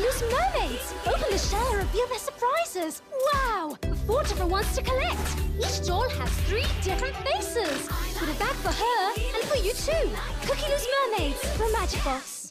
KookyLoos Mermaids! Open the shell and reveal their surprises! Wow! 4 different ones to collect! Each doll has 3 different faces! With a bag for her and for you too! KookyLoos Mermaids from Magic Box.